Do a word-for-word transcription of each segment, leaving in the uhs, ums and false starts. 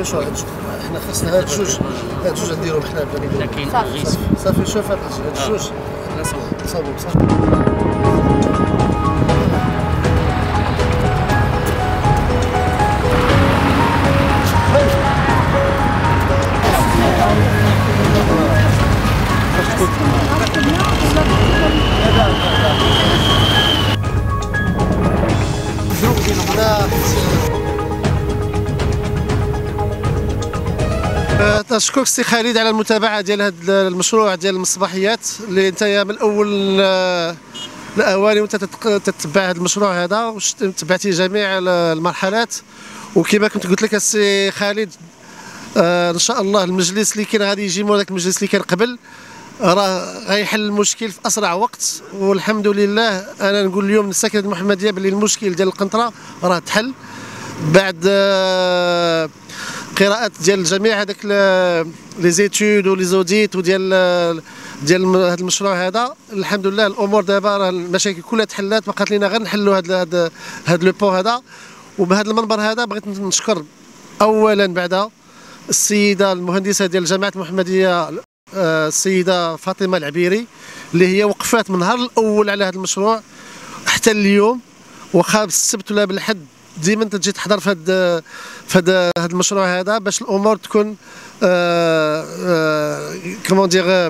شو هاد حنا خاصنا هاد جوج هاد جوج نديرهم حنا بلا لكن صافي صافي شوف هاد جوج صافي صافي نشكرك سي خالد على المتابعه ديال هذا المشروع ديال المصباحيات اللي انت من الاول الاواني وانت تتبع هذا المشروع هذا وتبعتي جميع المرحلات. وكما كنت قلت لك السي خالد آه ان شاء الله المجلس اللي كان غادي يجي مور ذاك المجلس اللي كان قبل راه غيحل المشكل في اسرع وقت. والحمد لله انا نقول اليوم للساكنه المحمديه باللي المشكل ديال القنطره راه تحل بعد آه قراءات ديال جميع هذاك لي زيتود ولي زوديت وديال ديال هذا المشروع هذا. الحمد لله الامور دابا راه المشاكل كلها تحلات، بقات لينا غير نحلوا هذا هذا هذا لو بون هذا. وبهذا المنبر هذا بغيت نشكر اولا بعد السيده المهندسه ديال الجامعه المحمديه السيده فاطمه العبيري اللي هي وقفات من النهار الاول على هذا المشروع حتى اليوم، واخا بالسبت ولا بالحد ديما تجي تحضر في هذا في هذا المشروع هذا باش الامور تكون كومون دير مية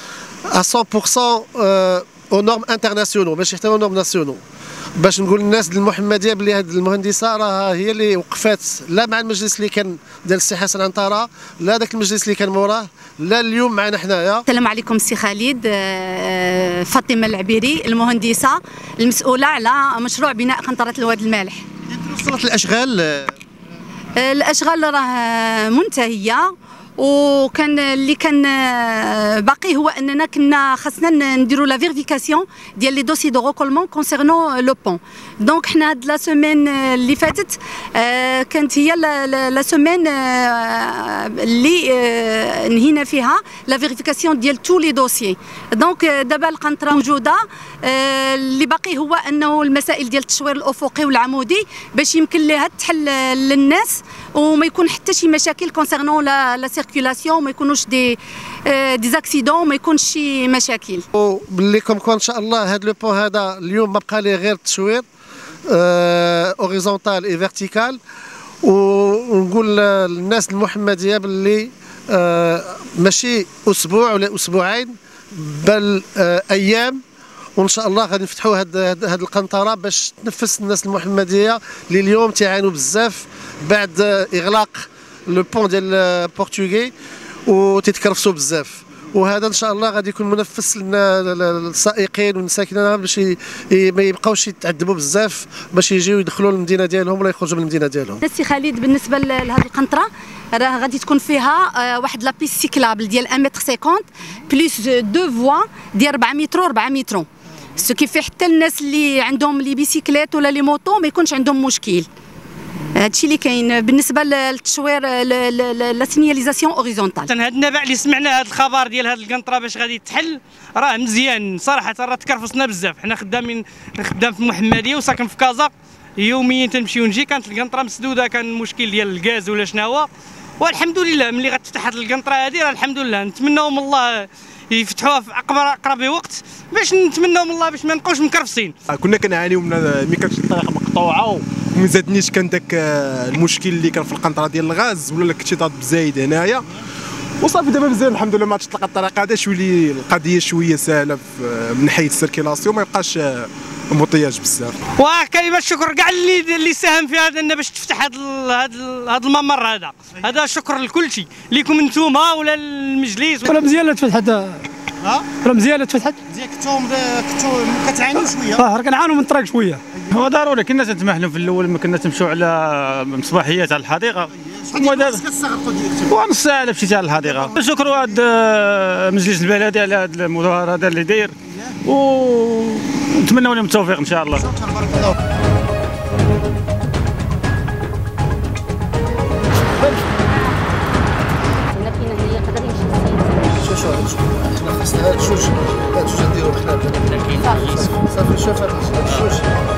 بالمية او نورم انترناسيونال ماشي حتى او نورم ناسيونال. باش نقول للناس ديال المحمديه بلي هذه المهندسه راه هي اللي وقفات لا مع المجلس اللي كان ديال السي حسن عنتاره لا ذاك المجلس اللي كان موراه لا اليوم معنا حنايا. السلام عليكم سي خالد. فاطمه العبيري المهندسه المسؤوله على مشروع بناء قنطره الواد المالح. وصلت الاشغال؟ الاشغال راه منتهيه، وكان اللي كان باقي هو اننا كنا خاصنا نديروا لا فيريفيكاسيون ديال لي دوسي دو ريكولمون كونسيرنون لو بون. دونك حنا هاد لا سيمين اللي فاتت كانت هي لا سيمين اللي نهينا فيها لا فيريفيكاسيون ديال تو لي دوسيي. دونك دابا القنطره موجوده، اللي باقي هو انه المسائل ديال التشوير الافقي والعمودي باش يمكن لها تحل للناس وما يكون حتى شي مشاكل كونسيرنون لا سيركيلاسيون، ما يكونوش دي دي زاكسيدون، ما يكونش شي مشاكل. وباللي كوم كون ان شاء الله هذا لو بون هذا اليوم ما بقى ليه غير التشوير اوريزونتال اي فيرتيكال. ونقول للناس المحمديه باللي ماشي اسبوع ولا اسبوعين بل ايام وان شاء الله غادي نفتحوا هاد هاد القنطره باش تنفس الناس المحمديه اللي اليوم تيعانوا بزاف بعد اغلاق لو بون ديال البرتغي وتتكرفسوا بزاف. وهذا ان شاء الله غادي يكون منفس للسائقين والساكنين باش ما يبقاوش يتعذبوا بزاف باش يجيو يدخلوا للمدينه ديالهم ولا يخرجوا من المدينه ديالهم. السي خالد بالنسبه لهذه القنطره راه غادي تكون فيها واحد لا بيس سيكلابل ديال واحد متر خمسين بليس دو فوا ديال أربعة متر و4 متر، سو كيفي حتى الناس اللي عندهم لي بيسيكليت ولا لي موطو ما يكونش عندهم مشكل. هادشي اللي كاين بالنسبه للتشوير لا سينياليزاسيون اوريزونتال. هاد النبع اللي سمعنا هاد الخبر ديال هاد القنطره باش غادي تحل راه مزيان صراحه، راه تكرفصنا بزاف. حنا خدامين خدام في المحمديه وساكن في كازا، يوميا تنمشي ونجي. كانت القنطره مسدوده، كان المشكل ديال الغاز ولا شناهو، والحمد لله ملي غتفتح هاد القنطره هادي راه الحمد لله نتمناو من الله يفتحوها في اقرب وقت باش نتمناو من الله باش ما نبقاوش مكرفسين. كنا كنعانيو من ملي كانت الطريق مقطوعه وما زادنيش كان داك المشكل اللي كان في القنطره ديال الغاز ولا الاكتظاظ بزايد هنايا. وصافي دابا مزيان الحمد لله ما تطلق الطريق هذا شويه القضيه شويه سهله من ناحيه السيركيلاسيون، ما يبقاش مبطياج بزاف. وكلمه الشكر كاع اللي اللي ساهم في هذا باش تفتح هذا هذا الممر هذا. هذا شكر لكل شيء ليكم انتوما ولا المجلس. ولا مزيان تفتحت ها ولا مزيان تفتحت مزيان. كنتو كنتو كتعانيو شويه؟ اه كنعانوا من الطريق شويه. هو ضروري كنا تنتمحلوا في الاول ما كنا تمشوا على مصباحيات على الحديقه ودابا كتستغرقوا ديالكم ونص ساعه مشيت على الحديقه. شكرا هذا المجلس البلدي على هذا المظاهره هذا اللي داير، ونتمنوا لهم التوفيق ان شاء الله. شكرا بارك الله. شو حنا خاصنا هاد جوج هاد جوج نديرهم حنا بلا صافي صافي شوف هاد جوج